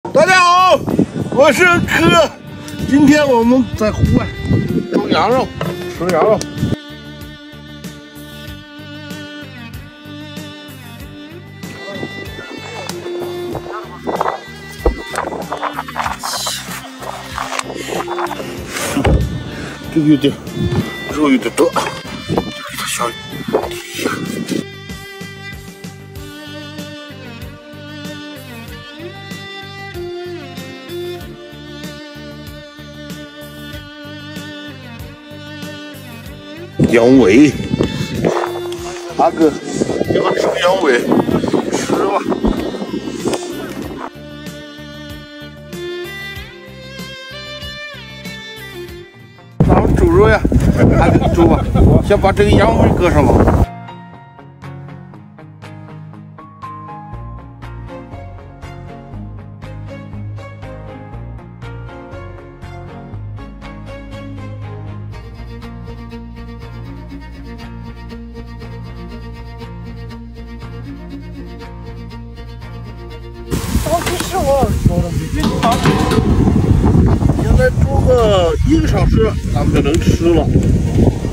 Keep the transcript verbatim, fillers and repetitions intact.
大家好，我是柯，今天我们在户外煮羊肉，吃羊肉。这个有点肉有点多，这给它小提一下。 羊尾，大哥，你要吃羊尾，吃吧。咱们猪肉呀，还得煮吧，先把这个羊尾搁上吧。 到底是我说的没对吧？现在煮个一个小时，咱们就能吃了。